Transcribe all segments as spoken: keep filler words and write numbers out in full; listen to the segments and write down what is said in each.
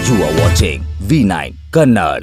You are watching V nine Kannada.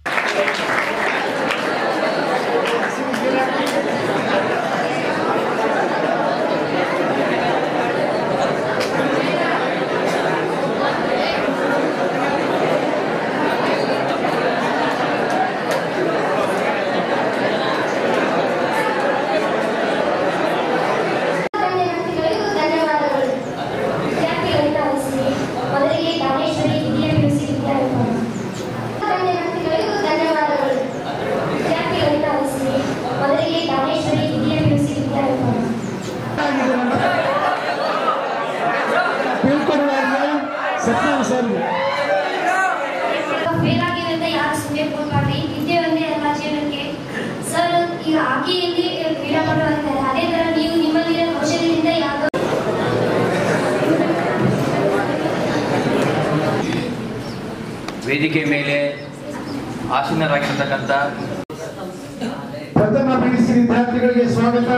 ವೇದಿಕೆ ಮೇಲೆ ಆಸೀನರಾಗಿರತಕ್ಕಂಥ ಪ್ರಥಮ ಪಿಯುಸಿ ವಿದ್ಯಾರ್ಥಿಗಳಿಗೆ ಸ್ವಾಗತ.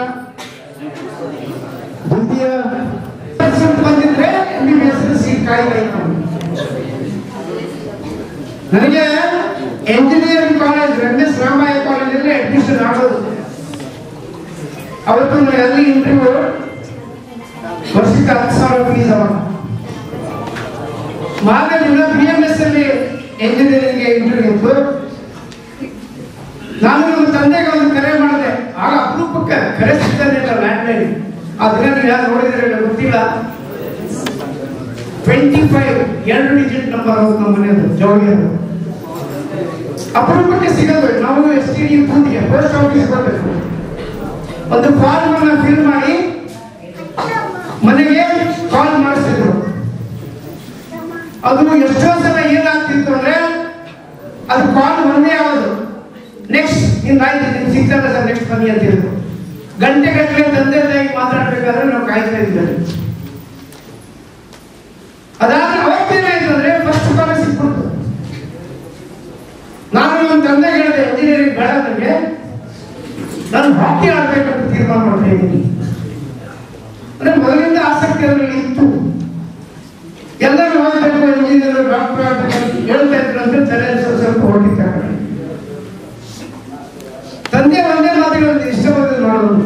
ದ್ವಿತೀಯ ಬಂದಿದ್ರೆ ನಿಮ್ಮ ಹೆಸರು ಸೀಟ್ ಕಾಯ್ಬೇಕು. ನನಗೆ engineering college M S Ramaiah ಕಾಲೇಜಲ್ಲಿ ಅಡ್ಮಿಷನ್ ಆಗೋದು. ಅವತ್ತು ಅಲ್ಲಿ ಇಂಟರ್ವ್ಯೂ ವರ್ಷಕ್ಕೆ ಹತ್ತು ಸಾವಿರ ಫೀಸ್ ಅವಾಗ. ಮಾಗಡಿನ ಬಿ ಎಂ ಎಸ್ ಅಲ್ಲಿ ಎಂಜಿನಿಯರಿಂಗ್ ಇಂಟರ್ವ್ಯೂ ಇತ್ತು. ನಾನು ನಮ್ಮ ತಂದೆಗೆ ಒಂದು ಕರೆ ಮಾಡಿದೆ. ಆಗ ಅಪರೂಪಕ್ಕೆ ಕರೆ ಸಿಗ್ತಾನಿಲ್ಲ ಲ್ಯಾಂಡ್ಲೈನ್. ಆ ದಿನ ನೀವು ಯಾರು ನೋಡಿದ್ರೆ ಗೊತ್ತಿಲ್ಲ. ಟ್ವೆಂಟಿ ಫೈವ್ ಎರಡು ಡಿಜಿಟ್ ನಂಬರ್ ಅವ್ರು ನಮ್ಮ ಮನೆಯದು ಜೋಗಿಯದು. ಅಪರೂಪಕ್ಕೆ ಸಿಗೋದು. ನಾವು ಎಸ್ ಟಿ ಡಿ ಬೂತ್ಗೆ ಪೋಸ್ಟ್ ಆಫೀಸ್ ಬರಬೇಕು. ಒಂದು ಫಾರ್ಮ್ ಅನ್ನ ಫಿಲ್ ಮಾಡಿ ಮನೆಗೆ ಕಾಲ್ ಮಾಡಿಸಿದ್ರು. ಅದು ಎಷ್ಟೋ ಸಲ ಏನಾಗ್ತಿತ್ತು ಅಂದ್ರೆ ಅದು ಕಾಲ್ ಒಂದೇ ಆಗೋದು. ನೆಕ್ಸ್ಟ್ ನಿಮ್ಗೆ ಆಯ್ತು ನಿಮ್ಗೆ ಸಿಗ್ತಲ್ಲ ಸರ್ ನೆಕ್ಸ್ಟ್ ಬನ್ನಿ ಅಂತ ಹೇಳಿದ್ರು. ಗಂಟೆ ಗಟ್ಟಲೆ ತಂದೆ ತಾಯಿ ಮಾತಾಡ್ಬೇಕಾದ್ರೆ ನಾವು ಕಾಯ್ತಾ ಇದ್ದೀವಿ. ಅದಾದ್ರೆ ಅವತ್ತೇನಾಯ್ತು ಅಂದ್ರೆ ಫಸ್ಟ್ ಕಾಲ ಸಿಕ್ಬಿಡ್ತು. ನಾನು ನನ್ನ ತಂದೆ ಹೇಳಿದೆ ಇಂಜಿನಿಯರಿಂಗ್ ಬೇಡ ನನಗೆ, ನಾನು ಹಾಕಿ ಆಡ್ಬೇಕಂತ ತೀರ್ಮಾನ ಮಾಡ್ತಾ ಇದ್ದೀನಿ. ಅಂದ್ರೆ ಮೊದಲಿಂದ ಆಸಕ್ತಿ ಅದರಲ್ಲಿ ಇತ್ತು. ಎಲ್ಲರೂ ಓದಬೇಕು, ಇಂಜಿನಿಯರ್ ಡಾಕ್ಟರ್ ಆಗಬೇಕು ಹೇಳ್ತಾ ಇದ್ರು ಅಂದ್ರೆ ತಲೆ ಸ್ವಲ್ಪ ಹೊರಟಿದ್ದಾರೆ. ತಂದೆ ಒಂದೇ ಮಾತುಗಳನ್ನು ಇಷ್ಟಪಟ್ಟು ಮಾಡೋದು.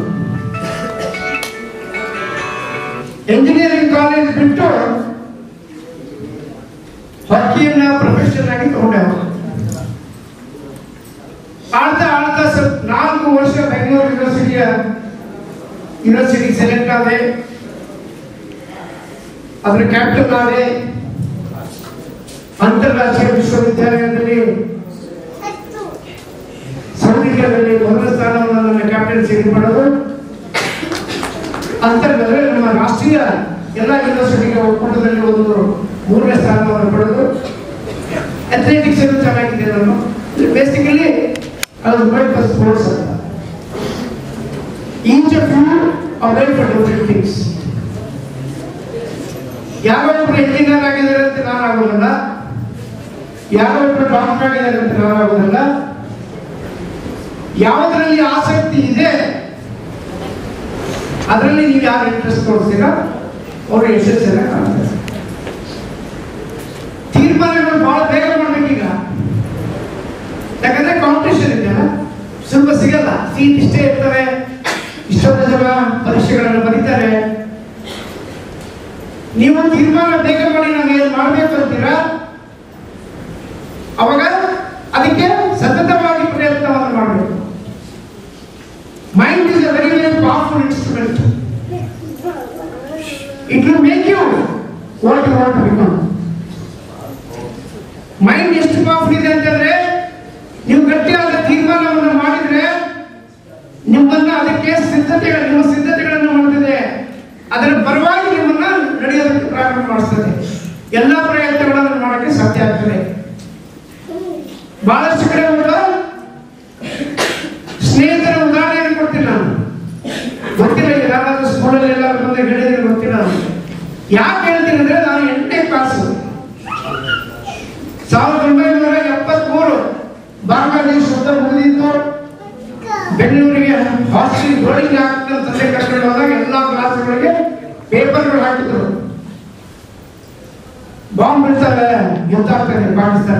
ಎಂಜಿನಿಯರಿಂಗ್ ಕಾಲೇಜ್ ಬಿಟ್ಟು ಹಾಕಿಯನ್ನ ಪ್ರೊಫೆಷನ್ ಆಗಿ ತಗೊಂಡೆ. ಆಡ್ತಾ ಆಡ್ತಾ ಸ್ವಲ್ಪ ನಾಲ್ಕು ವರ್ಷ ಬೆಂಗಳೂರು ಯೂನಿವರ್ಸಿಟಿಯ ಯೂನಿವರ್ಸಿಟಿ ಸೆಲೆಕ್ಟ್ ಆದೆ. ಅದರ ಕ್ಯಾಪ್ಟನ್ ಆದೆ. ಅಂತಾರಾಷ್ಟ್ರೀಯ ವಿಶ್ವವಿದ್ಯಾಲಯದಲ್ಲಿ ಸೌದಿಯಲ್ಲಿ ಮೊದಲ ಸ್ಥಾನವನ್ನು ನನ್ನ ಕ್ಯಾಪ್ಟನ್ಸಿ ಮಾಡೋದು. ಅಂತರ್ಗತ ನಮ್ಮ ರಾಷ್ಟ್ರೀಯ ಎಲ್ಲ ಯೂನಿವರ್ಸಿಟಿಗೆ ಒಕ್ಕೂಟದಲ್ಲಿ ಒಂದು ಮೂರನೇ ಸ್ಥಾನವನ್ನು ಪಡೆದು ಅಥ್ಲೆಟಿಕ್ಸ್ ಅನ್ನು ಚೆನ್ನಾಗಿದೆ. ನಾನು ಬೇಸಿಕಲಿ ಅದು ಫಾರ್ ಸ್ಪೋರ್ಟ್ಸ್ ಅಂತ. Each of you are well for different things. ಯಾರೊಬ್ಬರು ಎಂಜಿನಿಯರ್ ಆಗಿದ್ದಾರೆ ಅಂತ ನಾನು ಆಗೋದಲ್ಲ, ಯಾರೊಬ್ಬರು ಡಾಕ್ಟರ್ ಆಗಿದ್ದಾರೆ ಅಂತ ನಾನು ಆಗೋದಲ್ಲ. ಯಾವುದರಲ್ಲಿ ಆಸಕ್ತಿ ಇದೆ ಅದರಲ್ಲಿ ನೀವು ಯಾರು ಇಂಟ್ರೆಸ್ಟ್ ತೋರಿಸ್ತೀರಾ ಅವರು ಯಶಸ್ಸನ್ನ ಕಾಣ್ತಾರೆ. ತೀರ್ಮಾನಗಳು ಬಹಳ ಬೇಗ ಮಾಡ್ಬೇಕೀಗ. ಯಾಕಂದ್ರೆ ಕಾಂಪಿಟೇಷನ್ ಇದೆಯಲ್ಲ, ಸ್ವಲ್ಪ ಸಿಗಲ್ಲ. ಸೀಟ್ ಇಷ್ಟೇ ಇರ್ತವೆ, ಇಷ್ಟೊಂದು ಜನ ಪರೀಕ್ಷೆಗಳನ್ನು ಬರೀತಾರೆ. ನೀವು ತೀರ್ಮಾನ ಬೇಗ ಮಾಡಿ ನಾವು ಏನು ಮಾಡಬೇಕು ಅಂತೀರಾ, ಅವಾಗ ಅದಕ್ಕೆ ಸತತವಾಗಿ ಪ್ರಯತ್ನವನ್ನು ಮಾಡಬೇಕು. Mind is a very very powerful instrument. It will make you what you want to become. Mind ಎಷ್ಟು ಪವರ್ಫುಲ್ ಇದೆ ಅಂತಂದ್ರೆ ನೀವು ಗಟ್ಟಿಯಾದ ತೀರ್ಮಾನವನ್ನು ಮಾಡಿದ್ರೆ ನಿಮ್ಮನ್ನ ಅದಕ್ಕೆ ಸಿದ್ಧತೆಗಳು ನಿಮ್ಮ ಸಿದ್ಧತೆಗಳನ್ನು ಮಾಡ್ತದೆ. ಅದರ ಪರವಾಗಿ ನಿಮ್ಮನ್ನ ನಡೆಯೋದಕ್ಕೆ ಪ್ರಾರಂಭ ಮಾಡಿಸ್ತದೆ. ಎಲ್ಲ ಪ್ರಯತ್ನಗಳನ್ನು ಮಾಡೋಕ್ಕೆ ಸಾಧ್ಯ ಆಗ್ತದೆ. ಬಹಳಷ್ಟು ಕಡೆ ಸ್ನೇಹಿತರ ಉದಾಹರಣೆ ಕೊಡ್ತೀನಿ ನಾನು. ಗೊತ್ತಿಲ್ಲ, ಯಾರಾದ್ರೂ ಸ್ಕೂಲಲ್ಲಿ ಎಲ್ಲರೂ ಬಂದು ಹೇಳಿದ್ರೆ ಗೊತ್ತಿಲ್ಲ. ಯಾಕೆ ಹೇಳ್ತೀನಿ ಅಂದ್ರೆ ನಾನು ಎಂಟನೇ ಕ್ಲಾಸ್ ಸಾವಿರದ ಒಂಬೈನೂರ ಎಪ್ಪತ್ತ್ ಮೂರು ಬಾಂಗ್ಲಾದೇಶ ಯುದ್ಧ ಮುಗಿದಿತ್ತು. ಬೆಂಗಳೂರಿಗೆ ಹಾಸ್ಟೆಲ್ ಬೋರ್ಡಿಂಗ್ ಹಾಕಿದ ತಂದೆ ಕರ್ಕೊಂಡು ಹೋದಾಗ ಎಲ್ಲಾ ಕ್ಲಾಸ್ಗಳಿಗೆ ಪೇಪರ್ಗಳು ಹಾಕಿದ್ರು. ಬಾಂಬ್ ಬಿಡ್ತಾರೆ, ಯುದ್ಧ ಆಗ್ತದೆ ಪಾಕಿಸ್ತಾನ.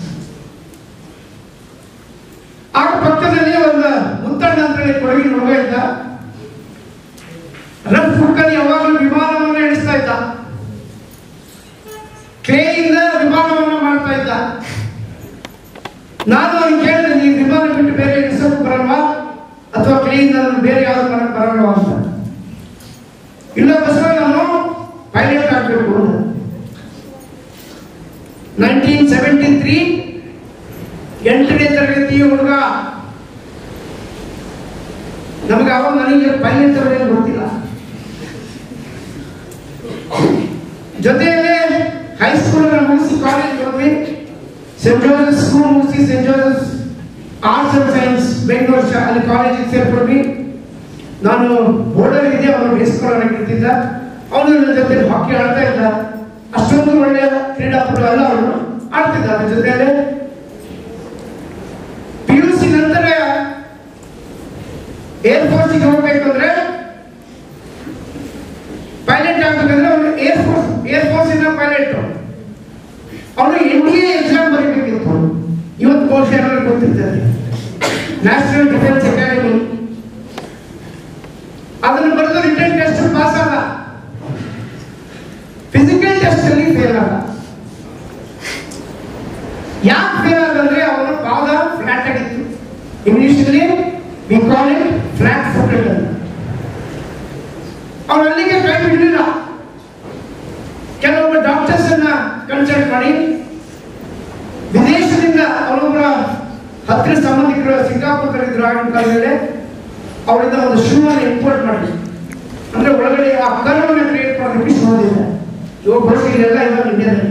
ಆಗ ಪಕ್ಕದಲ್ಲಿ ಒಂದು ಮುತ್ತಣ್ಣ ಅಂತ ಹೇಳಿ ಕೊಡಗಿನ ಹುಡುಗ ಇದ್ದ. ರಫ್ ಬುಕ್ಕಲ್ಲಿ ಯಾವಾಗಲೂ ವಿಮಾನವನ್ನು ಎಣಿಸ್ತಾ ಇದ್ದ, ಕ್ರೇಯಿಂದ ವಿಮಾನವನ್ನು ಮಾಡ್ತಾ ಇದ್ದ. ನಾನು ಅವ್ನು ಕೇಳಿದೆ, ನೀವು ವಿಮಾನ ಬಿಟ್ಟು ಬೇರೆ ಎಣಿಸೋಕೆ ಬರಲ್ವಾ ಅಥವಾ ಕ್ರೇಯಿಂದ ಬೇರೆ ಯಾವ್ದು ಮಾಡಕ್ಕೆ ಬರಲ್ವಾ ಅಂತ. ಇಲ್ಲ ಬಸವ, ನಾನು ಪೈಲಟ್ ಆಗಬೇಕು. ನೈನ್ಟೀನ್ ಸೆವೆಂಟಿ ತ್ರೀ ಎಂಟನೇ ತರಗತಿಯ ಹುಡುಗ. ನಮಗೆ ಅವಾಗ ನನಗೆ ಪೈಲಟ್ ಅವರೇನು ಗೊತ್ತಿಲ್ಲ. ಜೊತೆಯಲ್ಲೇ ಹೈಸ್ಕೂಲ್ ಮುಗಿಸಿ ಕಾಲೇಜ್ ಹೋದ್ವಿ. ಸೆಂಟ್ ಜೋಸೆಫ್ ಸ್ಕೂಲ್ ಮುಗಿಸಿ saint Joseph arts and science Bengaluru ಅಲ್ಲಿ ಕಾಲೇಜಿಗೆ ಸೇರ್ಕೊಂಡ್ವಿ. ನಾನು ಬೋರ್ಡರ್ ಇದೆ, ಅವನು ಬೇಯಿಸ್ಕೊಳ್ಳೋಕೆ ಇರ್ತಿದ್ದ. ಅವನು ನನ್ನ ಜೊತೆ ಹಾಕಿ ಆಡ್ತಾ ಇದ್ದ. ಅಷ್ಟೊಂದು ಒಳ್ಳೆಯ ಕ್ರೀಡಾಪಟು ಅಲ್ಲ, ಅವನು ಆಡ್ತಿದ್ದ. ಅದ್ರ ಜೊತೆಯಲ್ಲೇ ಪಿ ಯು ಸಿ ನಂತರ ಏರ್ ಫೋರ್ಸ್ಗೆ ಹೋಗ್ಬೇಕಂದ್ರೆ, ಪೈಲಟ್ ಆಗ್ಬೇಕಂದ್ರೆ ಅವನು ಏರ್ ಫೋರ್ಸ್ ಏರ್ ಫೋರ್ಸ್ ಇಂದ ಪೈಲಟ್. ಅವನು ಎನ್ ಡಿ ಎ ಎಕ್ಸಾಮ್ ಬರೀಬೇಕಿತ್ತು. ಇವತ್ತು ಬಹುಶಃ ಎಲ್ಲರೂ ಗೊತ್ತಿರ್ತಾರೆ, ನ್ಯಾಷನಲ್ ಡಿಫೆನ್ಸ್ ಅಕಾಡೆಮಿ. ಅದನ್ನು ಬರೆದು ರಿಟರ್ನ್ ಟೆಸ್ಟ್ ಪಾಸ್ ಆದ. ಫಿಸಿಕಲ್ ಟೆಸ್ಟ್ ಅಲ್ಲಿ ಫೇಲ್ ಆದ. ಯಾಕೆ ಫೇಲ್ ಆದಂದ್ರೆ ಅವನ ಪಾದ ಫ್ಲಾಟ್ ಆಗಿತ್ತು. ಇಂಗ್ಲಿಷ್ ಅಲ್ಲಿ we call it flat footed ಅಂತ. ಅವನು ಅಲ್ಲಿಗೆ ಕೈ ಬಿಡಲಿಲ್ಲ. ಕೆಲವೊಬ್ಬ ಡಾಕ್ಟರ್ಸ್ ಅನ್ನ ಕನ್ಸಲ್ಟ್ ಮಾಡಿ ವಿದೇಶದಿಂದ ಅವರೊಬ್ಬರ ಹತ್ತಿರ ಸಂಬಂಧಿಕರು ಸಿಂಗಾಪುರದಲ್ಲಿದ್ರು ಆಗಿನ ಕಾಲದಲ್ಲಿ, ಅವರಿಂದ ಒಂದು ಶೂ ಅನ್ನು ಇಂಪೋರ್ಟ್ ಮಾಡಿ, ಅಂದ್ರೆ ಒಳಗಡೆ ಆ ಕರ್ವನ್ನ ಕ್ರಿಯೇಟ್ ಮಾಡೋದಕ್ಕೆ ಶೂ ಇದೆ. ಇವಾಗ ಬಳಸಿಲ್ಲ ಇವಾಗ ಇಂಡಿಯಾದಲ್ಲಿ.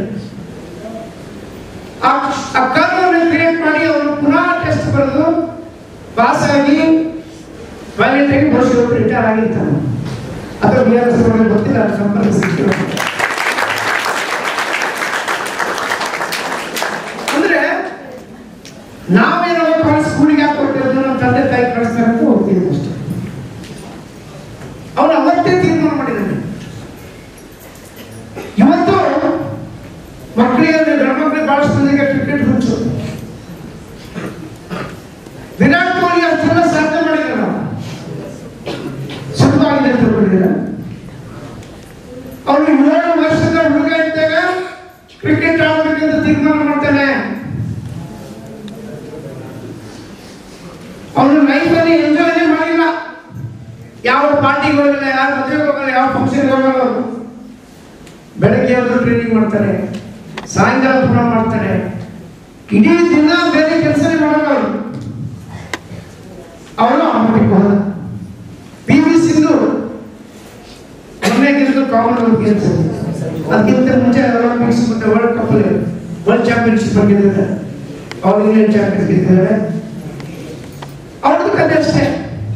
ಆ ಕರ್ವನ್ನ ಕ್ರಿಯೇಟ್ ಮಾಡಿ ಅವರು ಪುನಃ ಟೆಸ್ಟ್ ಬರೆದು ಪಾಸ್ ಆಗಿ ಪೈಲಟ್ ಆಗಿ ಬಹುಶಃ ರಿಟೈರ್ ಆಗಿರ್ತಾನೆ. ಅಥವಾ ಬಿ ಆರ್ ಎಸ್ ಗೊತ್ತಿಲ್ಲ, ಸಂಪರ್ಕ ಸಿಕ್ಕಿಲ್ಲ. ಅಂದ್ರೆ ನಾವೇನೋ ಸ್ಕೂಲಿಗೆ ಯಾಕೆ ಕೊಟ್ಟಿರೋದು, ನಮ್ಮ ತಂದೆ ತಾಯಿ ಕಳಿಸ್ತಾರೆ ಅಂತ ಹೋಗ್ತಿದ್ವಿ ಅಷ್ಟೇ. ಅವನು ಅವತ್ತೇ ತೀರ್ಮಾನ ಮಾಡಿದ್ದಾನೆ. ಇವತ್ತು ಮಕ್ಕಳಿಗೆ ಗಂಡ್ಮಕ್ಳಿಗೆ ಬಹಳಷ್ಟು ಮಂದಿಗೆ ಕ್ರಿಕೆಟ್ ಹುಚ್ಚು. ವಿರಾಟ್ ಕೊಹ್ಲಿ ಅಷ್ಟೆಲ್ಲ ಸಾಧನೆ ಮಾಡಿದ್ದಾರೆ, ಸುಲಭವಾಗಿದೆ ಅಂತ ತಿಳ್ಕೊಂಡಿದ್ದಾರೆ. ಅವನು ಏಳು ವರ್ಷದ ಹುಡುಗ ಇದ್ದಾಗ ಕ್ರಿಕೆಟ್ ಆಡಬೇಕಂತ ತೀರ್ಮಾನ ಮಾಡ್ತಾನೆ. ಅವನು ಲೈಫಲ್ಲಿ ಎಂಜಾಯ್ ಮಾಡಿಲ್ಲ. ಯಾವ ಪಾರ್ಟಿಗೆ ಹೋಗಲ್ಲ, ಯಾವ ಮದುವೆಗೆ ಹೋಗಲ್ಲ, ಯಾವ ಫಂಕ್ಷನ್ಗೆ ಹೋಗಲ್ಲ. ಅವರು ಬೆಳಗ್ಗೆ ಅವರು ಟ್ರೈನಿಂಗ್ ಮಾಡ್ತಾರೆ, ಸಾಯಂಕಾಲ ಪುನಃ ಮಾಡ್ತಾರೆ. ಇಡೀ ದಿನ ಬೇರೆ ಕೆಲಸನೇ ಮಾಡಲ್ಲ ಅವರು. ಅವರು ಆಡಬೇಕು ಹೋದ. ಪಿ ವಿ ಸಿಂಧು ಮೊನ್ನೆ ಗೆದ್ದು ಕಾಮನ್ವೆಲ್ತ್ ಗೇಮ್ಸ್, ಅದಕ್ಕಿಂತ ಮುಂಚೆ ಒಲಿಂಪಿಕ್ಸ್ ಮತ್ತೆ ವರ್ಲ್ಡ್ ಕಪ್ ಅಲ್ಲಿ ವರ್ಲ್ಡ್ ಚಾಂಪಿಯನ್ಶಿಪ್ ಗೆದ್ದಿದ್ದಾರೆ. ಅವ್ರು ಇಂಗ್ಲೆಂಡ್ ಚಾಂಪಿಯನ್ಸ್ ಗೆದ್ದಿದ್ದಾರೆ. ಅವ್ರದ್ದು ಕತೆ ಅಷ್ಟೇ.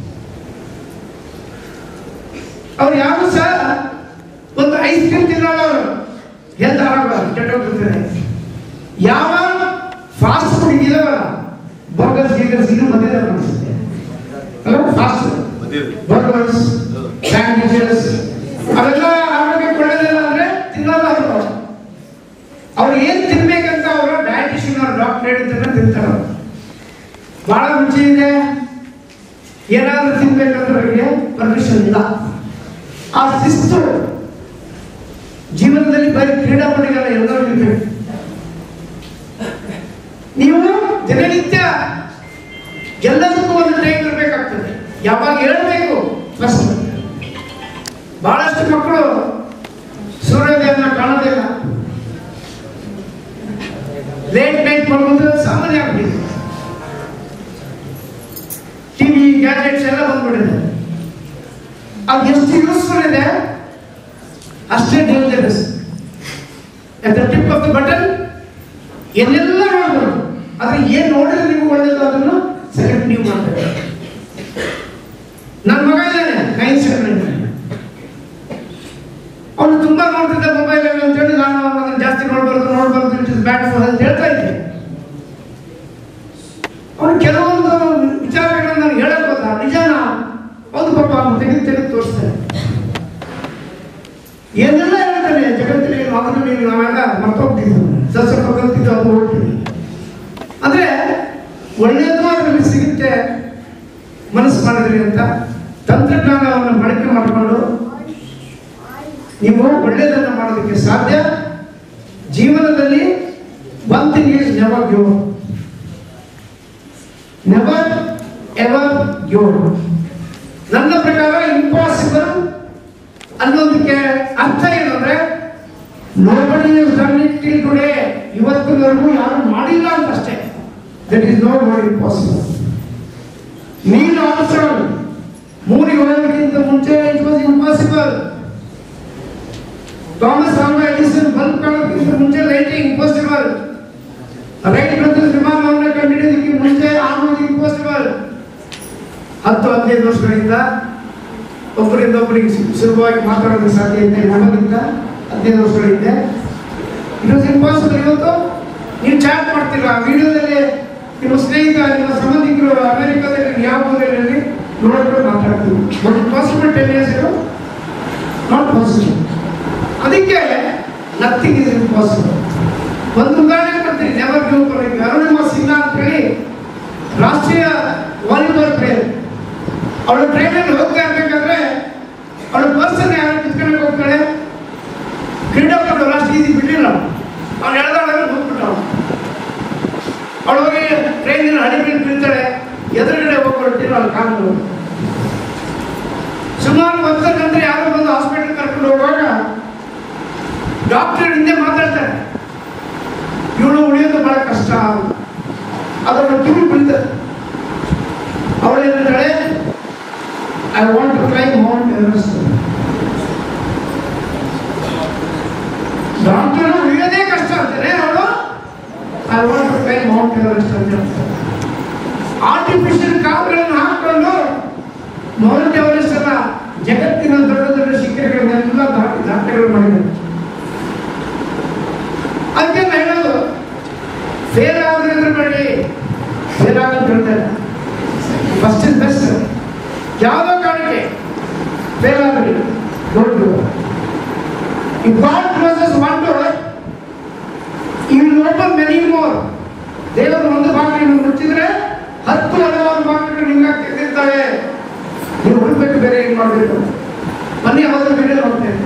ಅವ್ರು ಯಾರು ಸಹ ಒಂದು ಐಸ್ ಕ್ರೀಮ್ ತಿನ್ನಲ್ಲ. ಅವರು ಹೆಲ್ತ್ ಆರಾಗಲ್ಲ, ಕೆಟ್ಟೋಗ್ತಿರ್ತಾರೆ. ಯಾವ ಫಾಸ್ಟ್ ಫುಡ್ ಇದಾವಲ್ಲ, ಬರ್ಗರ್ಸ್ ಗೀಗರ್ಸ್ ಇದು ಬಂದಿದೆ ಅನಿಸುತ್ತೆ ಅಲ್ಲ. ಫಾಸ್ಟ್ ಬರ್ಗರ್ಸ್, ಸ್ಯಾಂಡ್ವಿಚಸ್ ಅವೆಲ್ಲ ಆರೋಗ್ಯಕ್ಕೆ ಒಳ್ಳೆದಿಲ್ಲ ಅಂದ್ರೆ ತಿನ್ನಲ್ಲ ಅವರು. ಅವ್ರು ಏನ್ ತಿನ್ಬೇಕಂತ ಅವರು ಡಯಟಿಷಿಯನ್ ಅವ್ರ ಡಾಕ್ಟರ್ ಹೇಳಿದ್ರೆ ತಿಂತಾರೆ. ಬಹಳ ರುಚಿ ಇದೆ, ಏನಾದ್ರೂ ತಿನ್ಬೇಕಂದ್ರೆ ಅವರಿಗೆ ಪರ್ಮಿಷನ್ ಇಲ್ಲ. ಆ ಶಿಸ್ತು ಜೀವನದಲ್ಲಿ ಬರೀ ಕ್ರೀಡಾಪಟುಗಳ ಎಲ್ಲರೂ ಇರಬೇಕು. ನೀವು ದಿನನಿತ್ಯ ಎಲ್ಲದಕ್ಕೂ ಒಂದು ಟೈಮ್ ಇರಬೇಕಾಗ್ತದೆ. ಯಾವಾಗ ಹೇಳ್ಬೇಕು ಫಸ್ಟ್. ಬಹಳಷ್ಟು ಮಕ್ಕಳು ಸೂರ್ಯೋದಯನ ಕಾಣೋದಿಲ್ಲ, ಲೇಟ್ ನೈಟ್ ಮಲಗೋದು ಸಾಮಾನ್ಯ ಆಗ್ಬಿಟ್ಟಿದೆ. ಟಿವಿ ಗ್ಯಾಜೆಟ್ಸ್ ಎಲ್ಲ ಬಂದ್ಬಿಟ್ಟಿದೆ. ಅದು ಎಷ್ಟು ಯೂಸ್ಫುಲ್ ಇದೆ ಅಷ್ಟೇ dangerous. At the tip of the button ಏನೆಲ್ಲ ನೋಡ್ಬೋದು, ಆದ್ರೆ ಏನ್ ನೋಡಿದ್ರೆ ನೀವು ಒಳ್ಳೇದು ಅದನ್ನು ಸೆಲೆಕ್ಟ್ ನೀವು ಮಾಡ್ತಾರೆ. ನನ್ನ ಮಗ ಇದ್ದಾನೆ ನೈನ್ ಸೆವೆನ್, ಅವನು ತುಂಬಾ ನೋಡ್ತಿದ್ದ ಮೊಬೈಲ್ ಅಂತ ಹೇಳಿ ನಾನು ಅದನ್ನು ಜಾಸ್ತಿ ನೋಡ್ಬಾರ್ದು ನೋಡ್ಬಾರ್ದು ಇಟ್ ಇಸ್ ಬ್ಯಾಡ್ ಫಾರ್ ಅಂತ ಹೇಳ್ತಾ ಇದ್ದೆ. ಅವನು ಕೆಲವೊಂದು ವಿಚಾರಗಳನ್ನ ನಾನು ಹೇಳಕ್ ಹೋದ, ನಿಜಾನ ಹೌದು ಪಾಪ ಅವನು ತೆಗೆದು ತೆಗೆದು ತೋರಿಸ್ತಾನೆ. ಏನೆಲ್ಲ ಹೇಳ್ತಾನೆ, ಜಗತ್ತಿನ ಅದನ್ನು ನೀವು ನಾವೆಲ್ಲ ಮರ್ತೋಗ್ತಿದ್ವಿ, ಸ್ವಲ್ಪ ಕಲ್ತಿದ್ದು ಅದು ಹೋಗ್ತೀವಿ. ಅಂದರೆ ಒಳ್ಳೆಯದು ಅದರಲ್ಲಿ ಸಿಗುತ್ತೆ ಮನಸ್ಸು ಮಾಡಿದ್ರಿ ಅಂತ ತಂತ್ರಜ್ಞಾನವನ್ನು ಬಳಕೆ ಮಾಡಿಕೊಂಡು ನೀವು ಒಳ್ಳೆಯದನ್ನು ಮಾಡೋದಕ್ಕೆ ಸಾಧ್ಯ. ಜೀವನದಲ್ಲಿ one thing is never give up, never ever give up. ನನ್ನ ಪ್ರಕಾರ ಇಂಪಾಸಿಬಲ್ ಅನ್ನೋದಕ್ಕೆ ಅರ್ಥ ಏನಂದ್ರೆ nobody has done it till today, ಇವತ್ತಿನವರೆಗೂ ಯಾರು ಮಾಡಿಲ್ಲ ಅಂತ ಅಷ್ಟೇ. That is not not impossible. Neil Armstrong ಮೂರಿಗೆ ಹೋಗೋದಕ್ಕಿಂತ ಮುಂಚೆ it was impossible. Thomas Alva Edison bulb ಕಾಣೋದಕ್ಕಿಂತ ಮುಂಚೆ ಲೈಟಿಂಗ್ ಇಂಪಾಸಿಬಲ್. ರೈಟ್ ಬ್ರದರ್ಸ್ ವಿಮಾನವನ್ನು ಕಂಡುಹಿಡಿಯೋದಕ್ಕೆ ಮುಂಚೆ ಆಗೋದು ಇಂಪಾಸಿಬಲ್. ಹತ್ತು ಹದಿನೈದು ವರ್ಷಗಳಿಂದ ಒಬ್ಬರಿಂದ ಒಬ್ಬರಿಗೆ ಸುಲಭವಾಗಿ ಮಾತಾಡೋದಕ್ಕೆ ಸಾಧ್ಯ ಇದೆ. ನಮಗಿಂತ ಹದಿನೈದು ವರ್ಷಗಳಿಂದ ಇಟ್ ವಾಸ್ ಇಂಪಾಸಿಬಲ್. ಇವತ್ತು ನೀವು ಚಾಟ್ ಮಾಡ್ತೀರಾ, ವಿಡಿಯೋದಲ್ಲಿ ನಿಮ್ಮ ಸ್ನೇಹಿತ ನಿಮ್ಮ ಸಂಬಂಧಿಕರು ಅಮೆರಿಕಾದಲ್ಲಿ ಯಾವ ಊರಲ್ಲಿ ನೋಡಿಕೊಂಡು ಮಾತಾಡ್ತೀವಿ. ಬಟ್ ಪಾಸಿಬಲ್ ಟೆನ್ ಇಯರ್ಸ್ ಇರೋ ನಾಟ್ ಪಾಸಿಬಲ್. ಅದಕ್ಕೆ ನಥಿಂಗ್ ಇಸ್ ಇಂಪಾಸಿಬಲ್. ಒಂದು ಉದಾಹರಣೆ ಕೊಡ್ತೀನಿ, never give up. Arunima Sinha ಅಂತ ಹೇಳಿ ರಾಷ್ಟ್ರೀಯ ವಾಲಿಬಾಲ್ ಪ್ಲೇಯರ್. ಅವಳು ಟ್ರೈನಲ್ಲಿ ಹೋಗ್ತಾ ಇರ್ಬೇಕಾದ್ರೆ ಅವಳ ಪರ್ಸನ್ ಯಾರು ಕಿತ್ಕೊಂಡು ಹೋಗ್ತಾಳೆ. ಕ್ರೀಡಾಪಟು ಅಷ್ಟು ಈಸಿ ಬಿಡಲಿಲ್ಲ, ಅವ್ನು ಎಳೆದಾಡೋದು ಹೋಗ್ಬಿಟ್ಟ. ಅವಳು ಹೋಗಿ ಟ್ರೈನಿನ ಅಡಿಬಿಟ್ಟು ಬೀಳ್ತಾಳೆ, ಎದುರುಗಡೆ ಹೋಗ್ಬಿಟ್ಟಿರೋ ಅಲ್ಲಿ ಕಾಲು. ಸುಮಾರು ವರ್ಷದ ನಂತರ ಯಾರೋ ಬಂದು ಹಾಸ್ಪಿಟಲ್ ಕರ್ಕೊಂಡು ಹೋಗುವಾಗ ಡಾಕ್ಟರ್ ಹಿಂದೆ ಮಾತಾಡ್ತಾರೆ, ಇವಳು ಉಳಿಯೋದು ಬಹಳ ಕಷ್ಟ. ಅದನ್ನು ಕಿವಿ ಬೀಳ್ತಾರೆ. ಅವಳು ಏನಂತಾಳೆ, I want to climb Mount Everest. Doctor ಉಳಿಯೋದೇ ಕಷ್ಟ ಅಂತಾನೆ, ಅವಳು I want to climb Mount Everest ಅಂತ ಹೇಳ್ತಾರೆ. ಆರ್ಟಿಫಿಷಿಯಲ್ ಕಾಲುಗಳನ್ನು ಹಾಕೊಂಡು ಮೌಂಟ್ ಎವರೆಸ್ಟ್ ಅಲ್ಲ, ಜಗತ್ತಿನ ದೊಡ್ಡ ದೊಡ್ಡ ಶಿಖರಗಳನ್ನೆಲ್ಲ ದಾಟಿ ದಾಖಲೆಗಳು ಮಾಡಿದ್ದಾರೆ. ಅದಕ್ಕೆ ನಾನು ಹೇಳೋದು, ಫೇಲ್ ಆದ್ರೆ ಮಾಡಿ ಫೇಲ್ ಆಗೋದು ಹೇಳ್ತಾರೆ. First is best. ಯಾವುದೋ ಕಾರಣಕ್ಕೆ ಫೇಲ್ ಆದ್ರೆ don't do. If God closes one door, He will open many more. ದೇವರು ಒಂದು ಬಾಗಿಲನ್ನು ಮುಚ್ಚಿದ್ರೆ ಹತ್ತು ಹಲವಾರು ಬಾಗಿಲುಗಳು ನಿಮ್ಗೆ ತೆಗೆದಿರ್ತಾರೆ. ನೀವು ಹುಡುಕ್ಬೇಕು, ಬೇರೆ ಏನು ಮಾಡಬೇಕು. ಮನೆ ಯಾವ್ದು ಬೇರೆ ಹೋಗ್ತೇನೆ.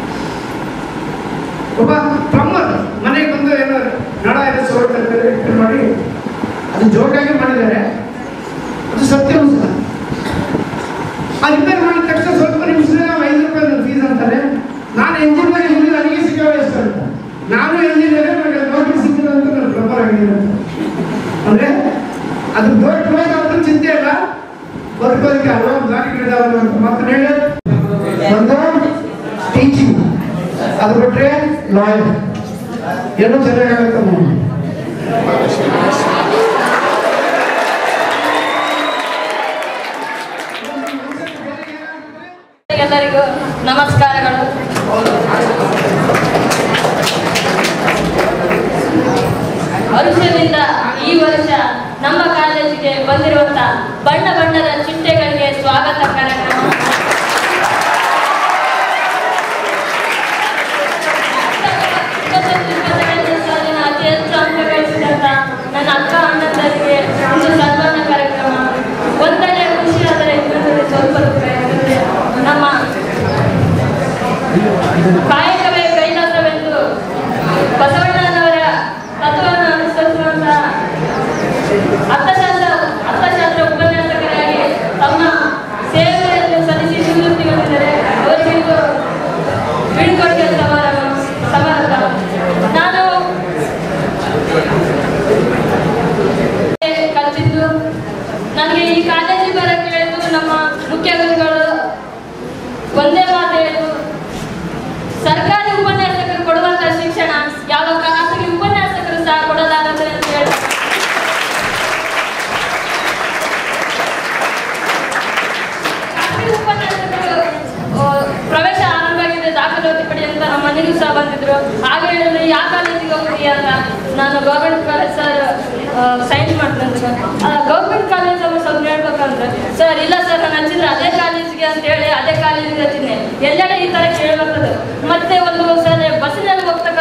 ಒಬ್ಬ ಪ್ಲಂಬರ್ ಮನೆಗೆ ಬಂದು ಏನೋ ನಡ ಇದೆ ಸೋರ್ತಾರೆ ಮಾಡಿ ಅದು ಜೋಕಾಗಿ ಮಾಡಿದ್ದಾರೆ, ಅದು ಸತ್ಯಾಂಶ. ಆ ರಿಪೇರ್ ಮಾಡಿದ ತಕ್ಷಣ ಸ್ವಲ್ಪ ನಿಮಿಷದಲ್ಲಿ ನಾವು ಐದು ರೂಪಾಯಿ ನನ್ನ ಫೀಸ್ ಅಂತಾರೆ. ನಾನು ಎಂಜಿನಿಯರ್ ಇಲ್ಲಿ ನನಗೆ ಸಿಗೋದು ಎಷ್ಟು ಅಂತ. ನಾನು ಎಂಜಿನಿಯರ್, ನನಗೆ ನೌಕರಿ ಸಿಕ್ಕಿಲ್ಲ ಅಂತ ನಾನು ಪ್ಲಂಬರ್ ಆಗಿದ್ದೀನಿ ಅಂದರೆ ಅದು ದೊಡ್ಡ ಕ್ಲೋಸ್ ಆದ್ರೂ ಚಿಂತೆ ಇಲ್ಲ, ಬದುಕೋದಕ್ಕೆ ಹಲವಾರು ದಾರಿಗಳಿದಾವಲ್ಲ ಅಂತ ಮಾತ್ರ ಹೇಳಿ. ಒಂದು ಟೀಚಿಂಗ್, ಅದು ಬಿಟ್ಟರೆ ಲಾಯರ್, ಏನೂ ಚೆನ್ನಾಗಾಗುತ್ತೆ ನೋಡಿ. ಎಲ್ಲರಿಗೂ ನಮಸ್ಕಾರಗಳು. ವರುಷದಿಂದ ಈ ವರ್ಷ ನಮ್ಮ ಕಾಲೇಜಿಗೆ ಬಂದಿರುವಂತಹ ಬಣ್ಣ ಬಣ್ಣದ ಚಿಟ್ಟೆಗಳಿಗೆ ಸ್ವಾಗತ ಕಾರ್ಯಕ್ರಮ. ಸಾಲಿನ ಅತಿ ಹೆಚ್ಚು ಅಂಕ ಗಳಿಸಿದಂತ ನನ್ನ ಅಕ್ಕ ಅಣ್ಣಂದರಿಗೆ ಒಂದು ಸನ್ಮಾನ ಕಾರ್ಯಕ್ರಮ. ಒಂದನೇ ಖುಷಿ ಆದರೆ ಇನ್ನೊಂದರಲ್ಲಿ ಸ್ವಲ್ಪ ರೂಪಾಯಿ. ನಮ್ಮ ಕಾಯಕವೇ ಕೈಲಾಸವೆಂದು ಬಸವಣ್ಣನವರ ತತ್ವವನ್ನು ಅನುಸರಿಸುವಂತಹ ಅರ್ಥಶಾಸ್ತ್ರ ಅರ್ಥಶಾಸ್ತ್ರ ಉಪನ್ಯಾಸಕರಾಗಿ ತಮ್ಮ ಸೇವೆಯನ್ನು ಸಲ್ಲಿಸಿ ನಿವೃತ್ತಿಗೊಂಡಿದ್ದಾರೆ. ಅವರಿಗೆ ಬೀಳ್ಕೊಡುಗೆ ಸಮಾರಂಭ ಸಮಾರಂಭ. ನಾನು ಕಲಿತಿದ್ದು ನನಗೆ ಈ ಕಾಲೇಜಿಗೆ ಬರಕ್ಕೆ ಹೇಳಿದ್ದು ನಮ್ಮ ಮುಖ್ಯ ಗುರುಗಳು ಒಂದೇ ಮಾತು ಹೇಳಿದ್ರು, ಸರ್ಕಾರಿ ಉಪನ್ಯಾಸಕರು ಕೊಡುವಂತಹ ಶಿಕ್ಷಣ ಯಾವ ಖಾಸಗಿ ಉಪನ್ಯಾಸಕರು ಸಹ ಕೊಡಲಾರದು ಅಂತ ಹೇಳಿ ಖಾಸಗಿ ಉಪನ್ಯಾಸಕರು ಪ್ರವೇಶ ಆರಂಭ ಆಗಿದೆ, ದಾಖಲಾತಿ ಪಡಿ ಅಂತ ನಮ್ಮ ಮನೆಗೂ ಸಹ ಬಂದಿದ್ರು. ಹಾಗೆ ಹೇಳಿದ್ರೆ ಯಾವ ಕಾಲೇಜಿಗೆ ಹೋಗ್ತೀಯ ಅಂತ ನಾನು ಗೌರ್ಮೆಂಟ್ ಕಾಲೇಜ್ ಸರ್ ಸೈನ್ಸ್ ಮಾಡ್ತಂದ್ರೆ ಗೌರ್ಮೆಂಟ್ ಕಾಲೇಜ್ ಅವ್ರು ಸ್ವಲ್ಪ ಹೇಳ್ಬೇಕಂದ್ರೆ ಸರ್ ಇಲ್ಲ ಸರ್ ನಾನು ಹಚ್ಚಿದ್ರೆ ಅದೇ ಕಾಲೇಜಿಗೆ ಅಂತ ಹೇಳಿ ಅದೇ ಕಾಲೇಜಿಗೆ ಹಚ್ಚಿದ್ದೆ. ಎಲ್ಲೆಡೆ ಈ ತರ ಕೇಳಬಾರ್ದು. ಮತ್ತೆ ಒಂದು ಸರ್ ಬಸ್ಸಿನಲ್ಲಿ ಹೋಗ್ತಾ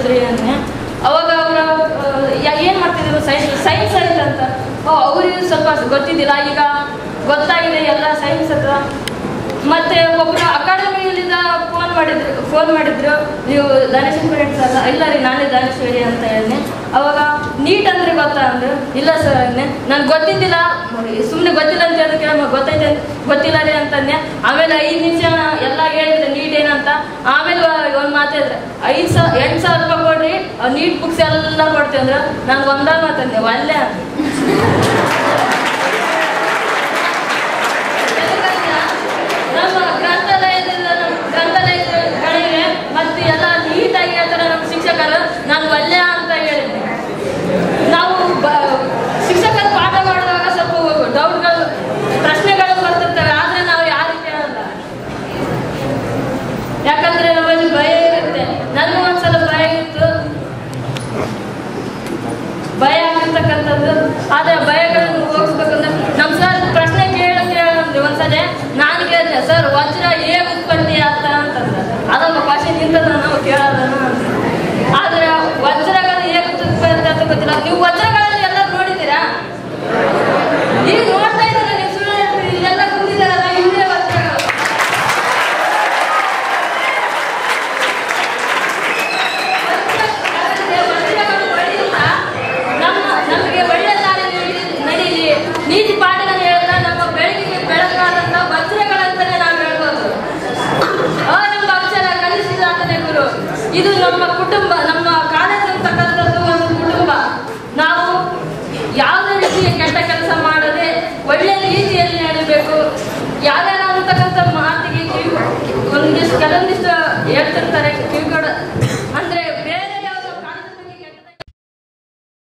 ಹೌದ್ರಿ ಅನ್ನೆ. ಅವಾಗ ಅವರು ಏನು ಮಾಡ್ತಿದ್ರು, ಸೈನ್ಸ್ ಸೈನ್ಸ್ ಆಯ್ತು ಅಂತ. ಅವ್ರಿಗೆ ಸ್ವಲ್ಪ ಗೊತ್ತಿದ್ದಿಲ್ಲ, ಈಗ ಗೊತ್ತಾಗಿದೆ ಎಲ್ಲ ಸೈನ್ಸ್ ಹತ್ರ. ಮತ್ತೆ ಒಬ್ಬರು ಅಕಾಡೆಮಿಯಿಂದ ಫೋನ್ ಮಾಡಿದ್ರು ಫೋನ್ ಮಾಡಿದ್ರು ನೀವು ಧನೇಶ್ ಫ್ರೆಂಡ್ಸ್ ಅಲ್ಲ? ಇಲ್ಲ ರೀ, ನಾನೇ ಧನೇಶ್ ಹೇಳಿ ಅಂತ ಹೇಳಿದೆ. ಅವಾಗ ನೀಟ್ ಅಂದ್ರೆ ಗೊತ್ತಾ ಅಂದ್ರೆ, ಇಲ್ಲ ಸರ್ ಅಂದೆ. ನನ್ಗೆ ಗೊತ್ತಿದ್ದಿಲ್ಲ, ಸುಮ್ಮನೆ ಗೊತ್ತಿಲ್ಲ ಅಂತ ಹೇಳೋದಕ್ಕೆ ನಮಗೆ ಗೊತ್ತೈತೆ ಗೊತ್ತಿಲ್ಲ ರೀ ಅಂತಂದೆ. ಆಮೇಲೆ ಐದು ನಿಮಿಷ ಎಲ್ಲ ಹೇಳಿದ್ರೆ ನೀಟ್ ಏನಂತ. ಆಮೇಲೆ ಒಂದು ಮಾತಾಡಿದ್ರೆ ಐದು ಸಾವಿರ ಎಂಟು ಸಾವಿರ ರೂಪಾಯಿ ಕೊಡ್ರಿ, ನೀಟ್ ಬುಕ್ಸ್ ಎಲ್ಲ ಕೊಡ್ತೀವಿ ಅಂದ್ರೆ ನನ್ಗೆ ಒಂದ ಮಾತಂದೆ ಒಳ್ಳೆ ಅಂತ. ನಮ್ಮ ಗ್ರಂಥಾಲಯದಿಂದ ನಮ್ಮ ಗ್ರಂಥಾಲಯಗಳಿಗೆ ಮತ್ತೆ ಎಲ್ಲ ನೀಟಾಗಿ ಹೇಳ್ತಾರೆ ನಮ್ಮ ಶಿಕ್ಷಕರು. ನಾನು ಒಳ್ಳೆ ಅಂತ ಹೇಳಿದ್ದೆ. ನಾವು ಬ ಶಿಕ್ಷಕರು ಪಾಠ ಮಾಡುವಾಗ ಸ್ವಲ್ಪ ಡೌಟ್ಗಳು ಪ್ರಶ್ನೆಗಳು ಬರ್ತಿರ್ತವೆ, ಆದರೆ ನಾವು ಯಾರು ಕೇಳಲ್ಲ. ಯಾಕಂದ್ರೆ ನಮ್ಮಲ್ಲಿ ಭಯ ಇರುತ್ತೆ. ನನಗೂ ಒಂದ್ಸಲ ಭಯ ಇತ್ತು, ಭಯ ಆಗಿರ್ತಕ್ಕಂಥದ್ದು. ಆದರೆ ಭಯಗಳನ್ನು ಹೋಗಿಸ್ಬೇಕಂದ್ರೆ ನಮ್ಮ ಸರ್ ಪ್ರಶ್ನೆ ಕೇಳ ಕೇಳಂದ್ರೆ ಒಂದ್ಸಲ ನಾನು ಕೇಳಿದೆ, ಸರ್ ವಜ್ರ ಹೇಗೆ ಉತ್ಪತ್ತಿ ಆಗ್ತ ಅಂತಂದ್ರೆ ಅದೊಂದು ಕ್ವಶನ್ ಇಂಥದ ನಾವು ಕೇಳೋದನ್ನ ಅಂತ. ಆದ್ರೆ ವಜ್ರಗಳು ಹೇಗೆ ಉತ್ಪತ್ತಿ ಅಂತ ಗೊತ್ತಿಲ್ಲ. ನೀವು ವಜ್ರಗಳಲ್ಲಿ ಎಲ್ಲ ನೋಡಿದ್ದೀರಾ? ನೀವು ನೋಡ್ತಾ ಇದ್ದೀರಾ? ನೀವು ಸುಳ್ಳು ಹೇಳ್ತೀರಿ, ಇಲ್ಲೆಲ್ಲ ಕೂತಿದ್ದಾರಲ್ಲ ಹಿಂದೆ ವಜ್ರಗಳು. ವಜ್ರಗಳು ಒಳ್ಳೆಯಿಲ್ಲ, ನಮ್ಮ ನಮಗೆ ಒಳ್ಳೆ ದಾರಿ ನಡೀಲಿ, ನೀತಿ ಪಾಠಗಳು ಹೇಳಿದ್ರೆ ನಮ್ಮ ಬೆಳಕಿಗೆ ಬೆಳಕಾದಂತ ವಜ್ರಗಳಂತಾನೆ ನಾವು ಹೇಳ್ಬೋದು. ನಮ್ಮ ಅಕ್ಷರ ಕಲಿಸಿದ ಆತನೇ ಗುರು. ಇದು ನಮ್ಮ ಕುಟುಂಬ, ನಮ್ಮ ಕಾಲೇಜ್ ಅಂತಕ್ಕಂಥದ್ದು ಒಂದು ಕುಟುಂಬ. ನಾವು ಯಾವುದೇ ರೀತಿಯ ಕೆಟ್ಟ ಕೆಲಸ ಮಾಡದೆ ಒಳ್ಳೆ ರೀತಿಯಲ್ಲಿ ನಡೀಬೇಕು. ಯಾವ್ಯಾರ ಅಂತಕ್ಕಂಥ ಮಾತಿಗೆ ಕಿವಿ ಒಂದಿಷ್ಟು ಕೆಲವೊಂದಿಷ್ಟು ಹೇಳ್ತಿರ್ತಾರೆ, ಕಿವಿಗೊಡ